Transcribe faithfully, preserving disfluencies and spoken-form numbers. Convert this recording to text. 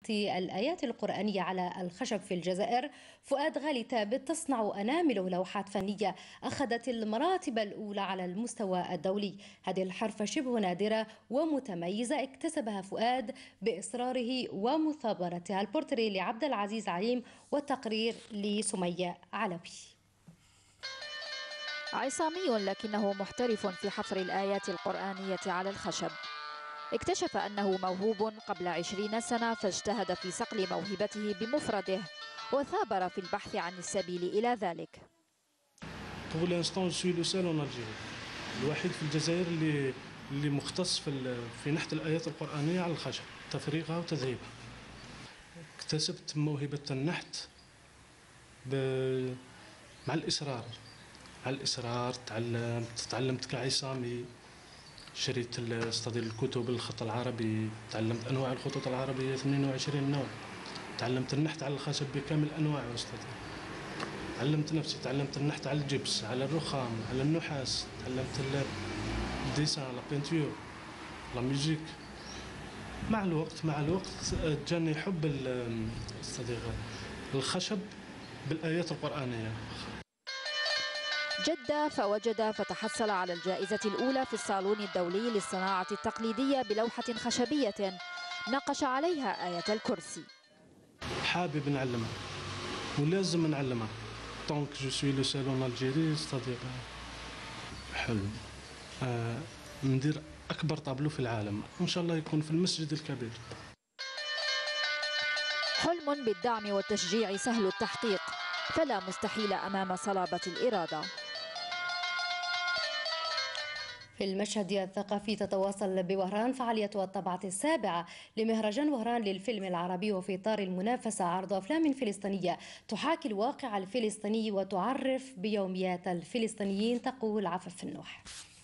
الآيات القرآنية على الخشب في الجزائر. فؤاد غالي ثابت تصنع أنامل لوحات فنية أخذت المراتب الأولى على المستوى الدولي. هذه الحرفة شبه نادرة ومتميزة اكتسبها فؤاد بإصراره ومثابرتها. البورتري لعبد العزيز عليم والتقرير لسمية علوي. عصامي لكنه محترف في حفر الآيات القرآنية على الخشب. اكتشف أنه موهوب قبل عشرين سنة فاجتهد في صقل موهبته بمفرده وثابر في البحث عن السبيل إلى ذلك. Pour l'instant, je suis le seul en Algérie. الوحيد في الجزائر اللي اللي مختص في في نحت الآيات القرآنية على الخشب، تفريغها وتذهيبها. اكتسبت موهبة النحت مع الإصرار. مع الإصرار تعلمت تعلمت كعصامي، شريت استدير الكتب الخط العربي، تعلمت أنواع الخطوط العربية اثنين وعشرين نوع، تعلمت النحت على الخشب بكامل أنواعه أستاذ. علمت نفسي، تعلمت النحت على الجبس، على الرخام، على النحاس، تعلمت الديسان، لا بينتور، لا ميوزيك. مع الوقت مع الوقت جاني حب استاذ الخشب بالآيات القرآنية. جد فوجد فتحصل على الجائزة الأولى في الصالون الدولي للصناعة التقليدية بلوحة خشبية ناقش عليها آية الكرسي. حابب نعلمها ولازم نعلمها. طونك جو سوي لو سيل اون الجيري ستادير حلم آه ندير أكبر طابلو في العالم، إن شاء الله يكون في المسجد الكبير. حلم بالدعم والتشجيع سهل التحقيق، فلا مستحيل أمام صلابة الإرادة. في المشهد الثقافي تتواصل بوهران فعالية الطبعة السابعة لمهرجان وهران للفيلم العربي، وفي إطار المنافسة عرض أفلام فلسطينية تحاكي الواقع الفلسطيني وتعرف بيوميات الفلسطينيين. تقول عفف النوح.